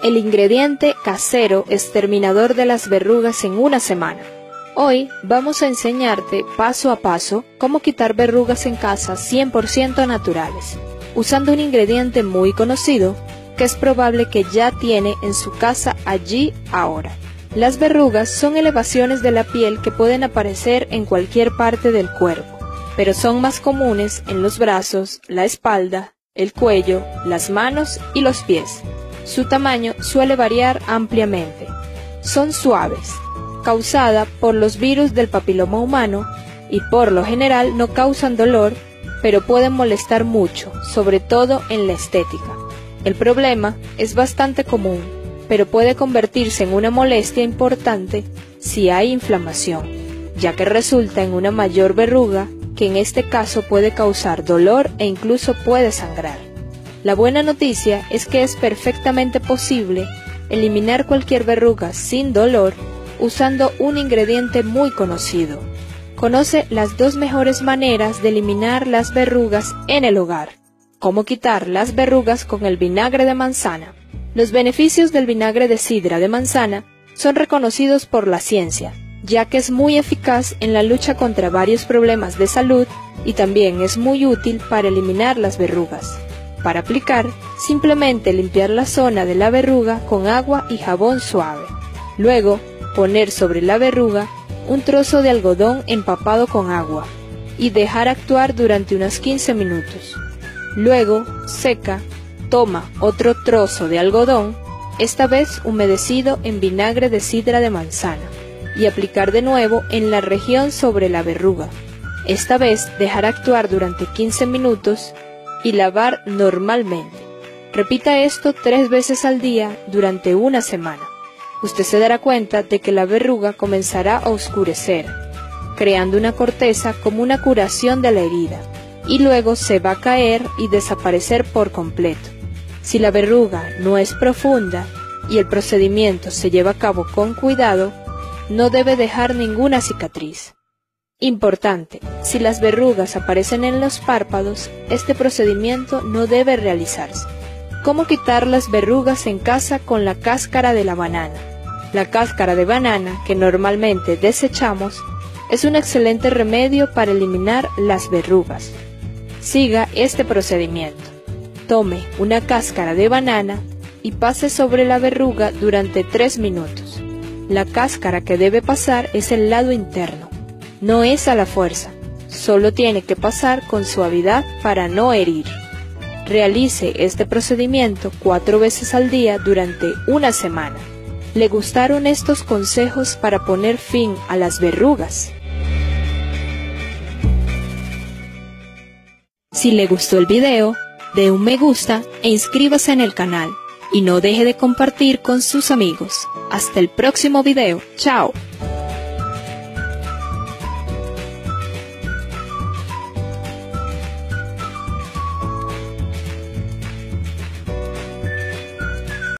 el ingrediente casero exterminador de las verrugas en una semana. Hoy vamos a enseñarte paso a paso cómo quitar verrugas en casa 100% naturales, usando un ingrediente muy conocido que es probable que ya tiene en su casa allí ahora. Las verrugas son elevaciones de la piel que pueden aparecer en cualquier parte del cuerpo, pero son más comunes en los brazos, la espalda, el cuello, las manos y los pies. Su tamaño suele variar ampliamente. Son suaves, causada por los virus del papiloma humano y por lo general no causan dolor, pero pueden molestar mucho, sobre todo en la estética. El problema es bastante común, pero puede convertirse en una molestia importante si hay inflamación, ya que resulta en una mayor verruga que en este caso puede causar dolor e incluso puede sangrar. La buena noticia es que es perfectamente posible eliminar cualquier verruga sin dolor usando un ingrediente muy conocido. Conoce las dos mejores maneras de eliminar las verrugas en el hogar. Cómo quitar las verrugas con el vinagre de manzana. Los beneficios del vinagre de sidra de manzana son reconocidos por la ciencia, ya que es muy eficaz en la lucha contra varios problemas de salud y también es muy útil para eliminar las verrugas. Para aplicar, simplemente limpiar la zona de la verruga con agua y jabón suave. Luego, poner sobre la verruga un trozo de algodón empapado con agua y dejar actuar durante unos 15 minutos. Luego, seca, toma otro trozo de algodón, esta vez humedecido en vinagre de sidra de manzana, y aplicar de nuevo en la región sobre la verruga. Esta vez dejar actuar durante 15 minutos y lavar normalmente. Repita esto 3 veces al día durante una semana. Usted se dará cuenta de que la verruga comenzará a oscurecer, creando una corteza como una curación de la herida, y luego se va a caer y desaparecer por completo. Si la verruga no es profunda y el procedimiento se lleva a cabo con cuidado, no debe dejar ninguna cicatriz. Importante, si las verrugas aparecen en los párpados, este procedimiento no debe realizarse. ¿Cómo quitar las verrugas en casa con la cáscara de la banana? La cáscara de banana, que normalmente desechamos, es un excelente remedio para eliminar las verrugas. Siga este procedimiento. Tome una cáscara de banana y pase sobre la verruga durante 3 minutos. La cáscara que debe pasar es el lado interno. No es a la fuerza, solo tiene que pasar con suavidad para no herir. Realice este procedimiento 4 veces al día durante una semana. ¿Le gustaron estos consejos para poner fin a las verrugas? Si le gustó el video, dé un me gusta e inscríbase en el canal. Y no deje de compartir con sus amigos. Hasta el próximo video. ¡Chao!